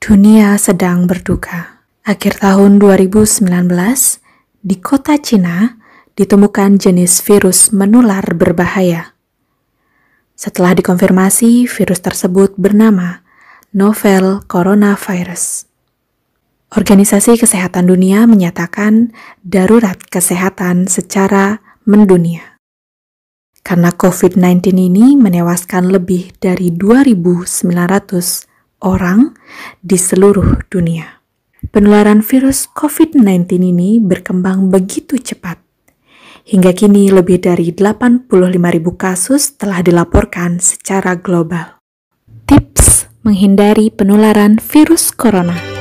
Dunia sedang berduka. Akhir tahun 2019, di kota Cina ditemukan jenis virus menular berbahaya. Setelah dikonfirmasi, virus tersebut bernama novel coronavirus. Organisasi Kesehatan Dunia menyatakan darurat kesehatan secara mendunia. Karena COVID-19 ini menewaskan lebih dari 2.900 orang di seluruh dunia. Penularan virus COVID-19 ini berkembang begitu cepat. Hingga kini lebih dari 85.000 kasus telah dilaporkan secara global. Tips menghindari penularan virus corona.